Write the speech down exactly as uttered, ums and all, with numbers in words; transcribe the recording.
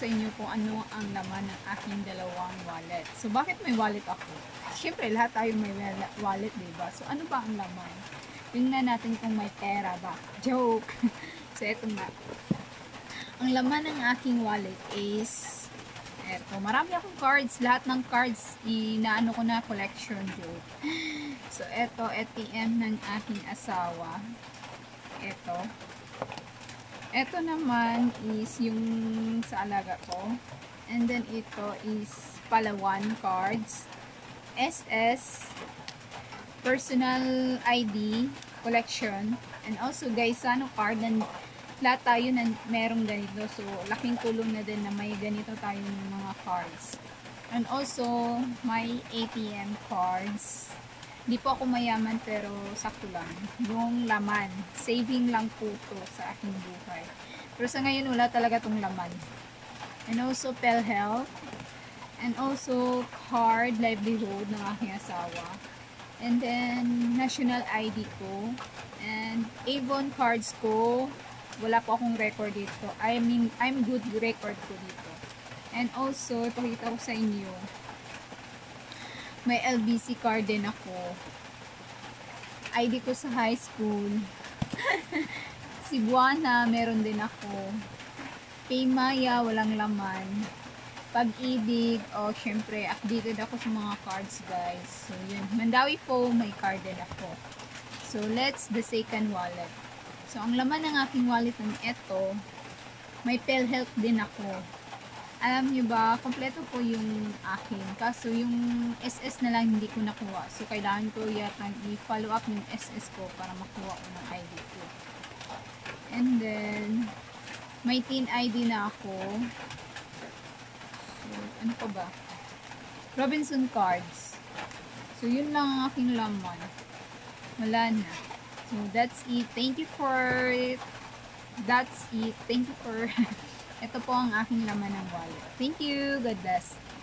sa inyo kung ano ang laman ng aking dalawang wallet. So, bakit may wallet ako? Siyempre, lahat tayo may wallet, diba? So, ano ba ang laman? Tingnan natin kung may pera ba. Joke! So, eto nga. Ang laman ng aking wallet is eto. Marami akong cards. Lahat ng cards, inaano ko na collection, joke. So, eto, A T M ng aking asawa. Eto. Ito naman is yung sa alaga ko. And then ito is Palawan cards. S S personal I D collection. And also guys, ano card na lahat tayo na merong ganito. So laking tulong na din na may ganito tayong mga cards. And also my A T M cards. Di po ako mayaman pero sakto lang. Yung laman. Saving lang po to sa aking buhay. Pero sa ngayon wala talaga tong laman. And also PhilHealth. And also card livelihood ng aking asawa. And then national I D ko. And Avon cards ko. Wala po akong record dito. I mean, I'm good record ko dito. And also, ipakita ko sa inyo. May L B C card din ako. I D ko sa high school. Cebuana, meron din ako. Paymaya, walang laman. Pag-ibig, o oh, syempre, updated ako sa mga cards, guys. So, yun. Mandawi po, may card din ako. So, let's the second wallet. So, ang laman ng aking wallet ng ito, may PhilHealth din ako. Alam nyo ba, kompleto po yung akin. Kaso yung S S na lang hindi ko nakuha. So, kailangan ko yata i-follow up yung S S ko para makuha ko ng I D ko. And then, may teen I D na ako. So, ano pa ba? Robinson cards. So, yun lang ang aking laman. Wala na. So, that's it. Thank you for it. That's it. Thank you for... Ito po ang aking laman ng wallet. Thank you. God bless.